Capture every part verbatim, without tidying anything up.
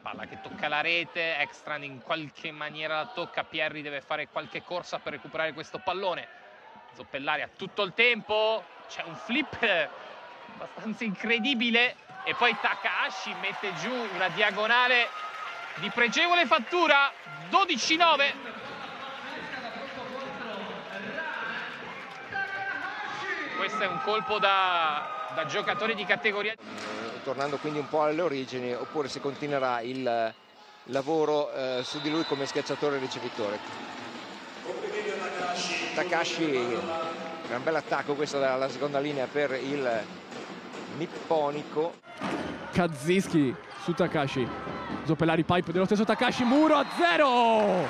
palla che tocca la rete, Ekstrand in qualche maniera la tocca, Pierri deve fare qualche corsa per recuperare questo pallone. Zoppellari ha tutto il tempo, c'è un flip abbastanza incredibile e poi Takahashi mette giù una diagonale di pregevole fattura. Dodici nove. Questo è un colpo da, da giocatore di categoria. Tornando quindi un po' alle origini, oppure se continuerà il lavoro eh, su di lui come schiacciatore e ricevitore. Takahashi, gran bel attacco questo dalla seconda linea per il nipponico. Kaziski su Takahashi, Zoppellari, pipe dello stesso Takahashi, muro a zero!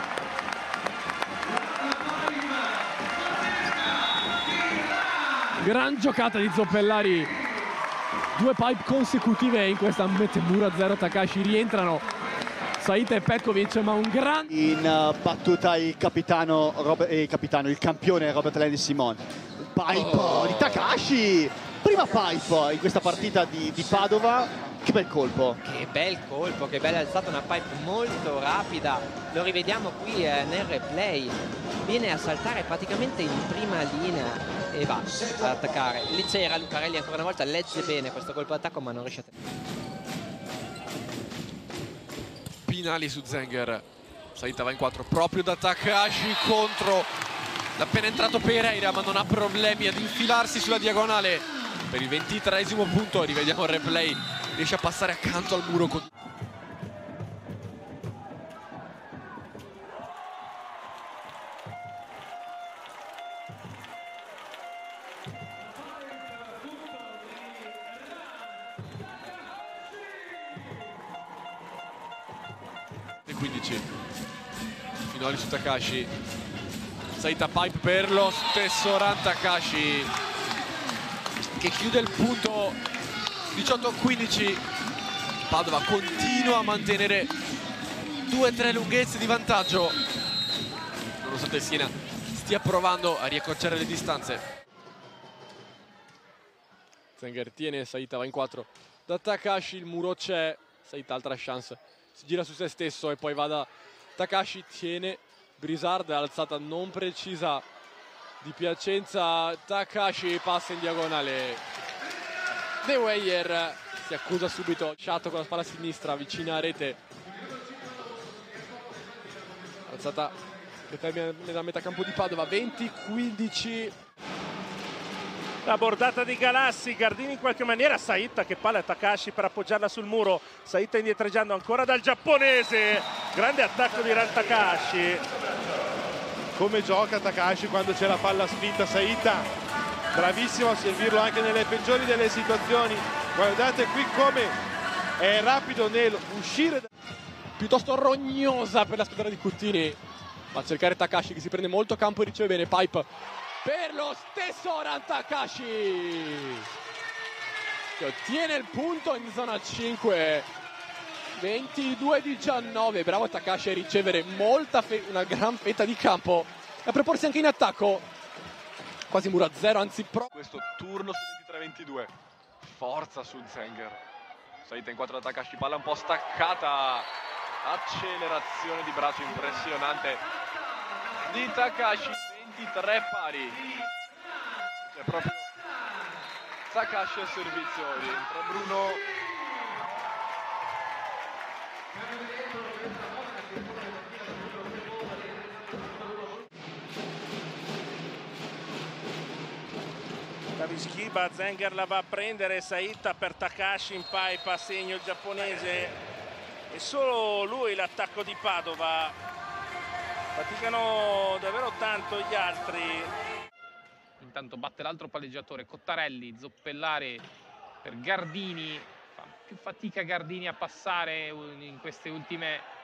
Gran giocata di Zoppellari, due pipe consecutive in questa mette muro a zero. Takahashi, rientrano Saita e Petkovic, ma un gran... In uh, battuta il capitano, Robert, eh, capitano, il campione Robert Landis Simon. Pipe oh. di Takahashi, prima pipe in questa partita di, di Padova. Che bel colpo. Che bel colpo, che bella alzata, una pipe molto rapida. Lo rivediamo qui eh, nel replay. Viene a saltare praticamente in prima linea e va ad attaccare. Lì c'era Lucarelli ancora una volta, legge bene questo colpo d'attacco ma non riesce a... Pinali su Zenger, Saita va in quattro proprio da Takahashi contro l'appena entrato Pereira, ma non ha problemi ad infilarsi sulla diagonale per il ventitreesimo punto. Rivediamo il replay, riesce a passare accanto al muro con... quindici. Finoli su Takahashi, Saita pipe per lo stesso run. Takahashi che chiude il punto. Diciotto a quindici. Padova continua a mantenere due tre lunghezze di vantaggio, nonostante il Siena stia provando a riaccorciare le distanze. Zenger tiene, Saita va in quattro da Takahashi, il muro c'è, Saita altra chance, si gira su se stesso e poi va da Takahashi, tiene Brizard, alzata non precisa di Piacenza. Takahashi passa in diagonale, De Weyer si accusa subito, sciato con la spalla sinistra vicina a rete, alzata che termina nella metà campo di Padova. Venti quindici. La bordata di Galassi, Gardini in qualche maniera, Saita che palla a Takahashi per appoggiarla sul muro, Saita indietreggiando ancora dal giapponese, grande attacco di Ran Takahashi. Come gioca Takahashi quando c'è la palla spinta, Saita bravissimo a servirlo anche nelle peggiori delle situazioni. Guardate qui come è rapido nell'uscire. Piuttosto rognosa per la squadra di Curtini, va a cercare Takahashi che si prende molto campo e riceve bene. Pipe per lo stesso Ran Takahashi che ottiene il punto in zona cinque. Ventidue diciannove. Bravo Takahashi a ricevere molta una gran fetta di campo e a proporsi anche in attacco. Quasi muro a zero, anzi pro. Questo turno su ventitré ventidue. Forza su Zenger. Saita in quattro da Takahashi, palla un po' staccata. Accelerazione di braccio impressionante di Takahashi. ventitré pari. C'è proprio Takahashi al servizio. Rientra Bruno. Schiba, Zenger la va a prendere, Saita per Takahashi in pipe, a segno il giapponese e solo lui l'attacco di Padova. Faticano davvero tanto gli altri. Intanto batte l'altro palleggiatore, Cottarelli, Zoppellari per Gardini, fa più fatica Gardini a passare in queste ultime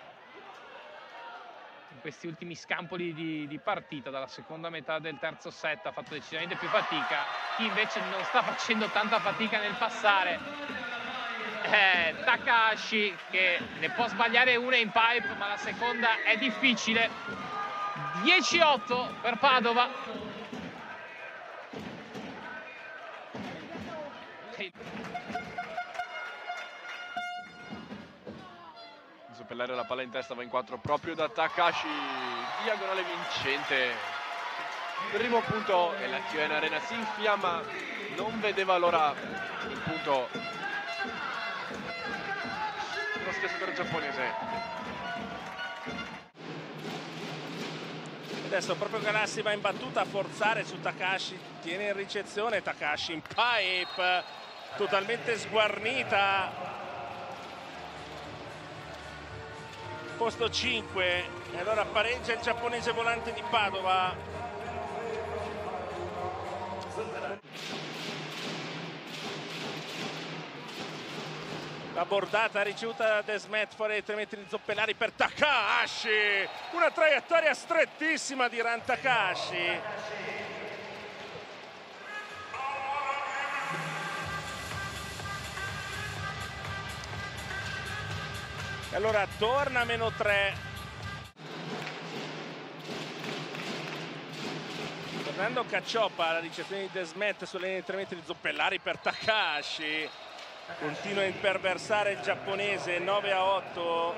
in questi ultimi scampoli di, di partita. Dalla seconda metà del terzo set ha fatto decisamente più fatica. Chi invece non sta facendo tanta fatica nel passare è Takahashi, che ne può sbagliare una in pipe ma la seconda è difficile. dieci otto per Padova. Zoppellare la palla in testa, va in quattro proprio da Takashi, diagonale vincente. Primo punto e la T U N Arena si infiamma, non vedeva l'ora il punto lo stesso per il giapponese. Adesso proprio Galassi va in battuta a forzare su Takashi, tiene in ricezione Takashi in pipe, totalmente sguarnita. Posto cinque e allora pareggia il giapponese volante di Padova. La bordata ricevuta da Desmet fuori tre metri di Zoppellari per Takashi, una traiettoria strettissima di Ran Takashi. E allora torna a meno tre. Tornando Cacioppa, la ricezione di Desmet sulle linee di tre metri di Zoppellari per Takashi. Continua a imperversare il giapponese, nove a otto.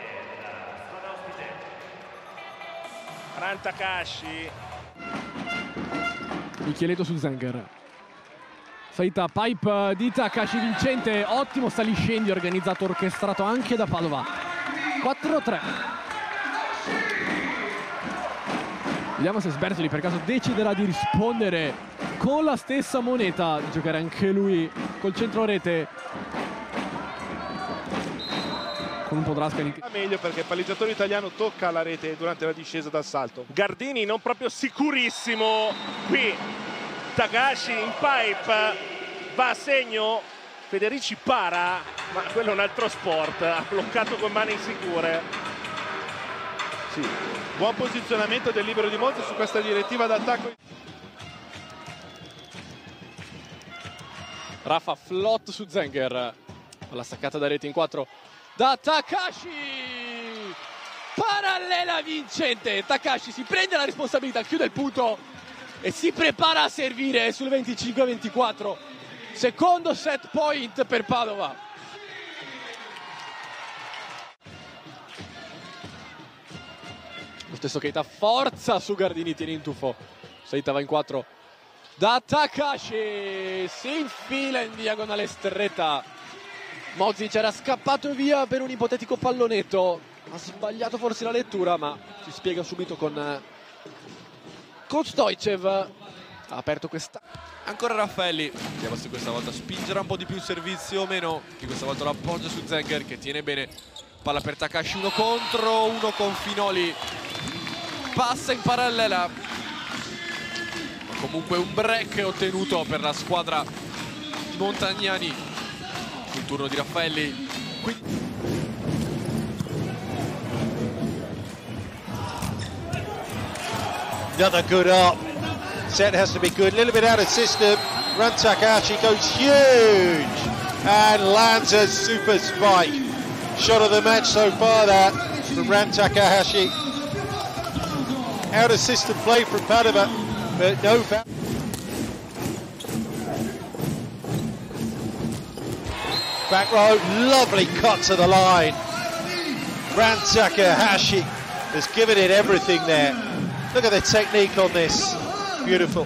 Ran Takashi. Micheletto su Zenger. Saita pipe di Takashi vincente, ottimo saliscendi organizzato, orchestrato anche da Padova. quattro a tre. Vediamo se Sbertoli per caso deciderà di rispondere con la stessa moneta, di giocare anche lui col centro rete. Con un po' Drascan. Meglio perché il palleggiatore italiano tocca la rete durante la discesa dal salto. Gardini non proprio sicurissimo qui. Takashi in pipe va a segno. Federici para, ma quello è un altro sport. Ha bloccato con mani sicure. Sì. Buon posizionamento del libero di Monza su questa direttiva d'attacco. Rafa Flott su Zenger, alla staccata da rete in quattro da Takashi, parallela vincente. Takashi si prende la responsabilità, chiude il punto e si prepara a servire sul venticinque a ventiquattro. Secondo set point per Padova. Lo stesso Keita, forza su Gardini, tiene in tuffo. Saita va in quattro da Takashi, si infila in diagonale stretta. Mozic era scappato via per un ipotetico pallonetto, ha sbagliato forse la lettura, ma si spiega subito con con Stoicev. Ha aperto questa. Ancora Raffaelli, vediamo se questa volta spingerà un po' di più il servizio o meno. Che questa volta l'appoggio su Zenger che tiene bene. Palla per Takashi, uno contro uno con Finoli. Passa in parallela. Ma comunque un break ottenuto per la squadra di Montagnani. Sul turno di Raffaelli. Quindi... Another good up. Set has to be good. A little bit out of system. Ran Takashi goes huge and lands a super spike. Shot of the match so far, that from Ran Takahashi. Out of system play from Padova, but no foul. Back row, lovely cut to the line. Ran Takahashi has given it everything there. Look at the technique on this. Beautiful.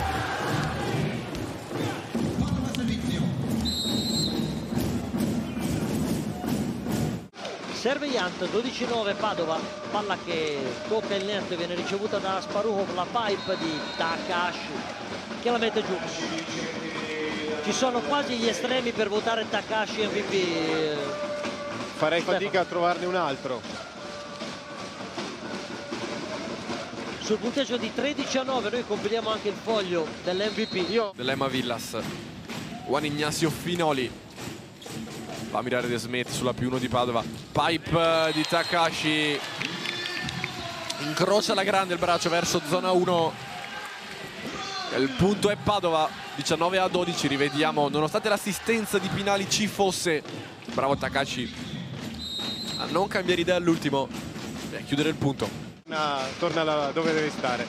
Serve Yant, dodici nove Padova, palla che tocca il net, viene ricevuta da Sparuhov, la pipe di Takashi che la mette giù. Ci sono quasi gli estremi per votare Takashi M V P. Farei fatica a trovarne un altro. Sul punteggio di tredici a nove noi compiliamo anche il foglio dell'M V P. Io... dell'Ema Villas. Juan Ignacio Finoli va a mirare Desmet sulla più uno di Padova. Pipe di Takashi, incrocia la grande il braccio verso zona uno. Il punto è Padova, diciannove a dodici. Rivediamo, nonostante l'assistenza di Pinali ci fosse, bravo Takashi a non cambiare idea all'ultimo e a chiudere il punto. Torna là dove deve stare.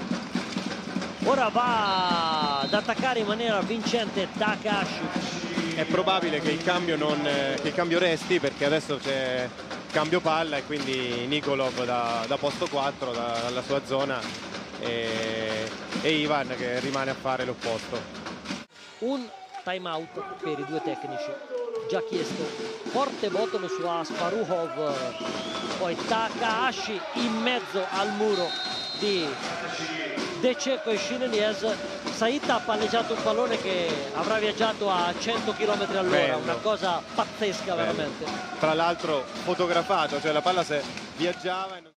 Ora va ad attaccare in maniera vincente Takashi. è probabile che il cambio, non, che il cambio resti, perché adesso c'è cambio palla e quindi Nikolov da, da posto quattro, da, dalla sua zona, e, e Ivan che rimane a fare l'opposto. Un time out per i due tecnici, già chiesto, forte botono su Asparuhov, poi Takahashi in mezzo al muro di De Cecco e Shinelies. Saita ha palleggiato un pallone che avrà viaggiato a cento chilometri all'ora, Bello. una cosa pazzesca. Bello. Veramente. Tra l'altro fotografato, cioè la palla se viaggiava e non...